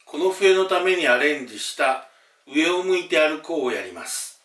この冬のためにアレンジした上を向いて歩こうをやります。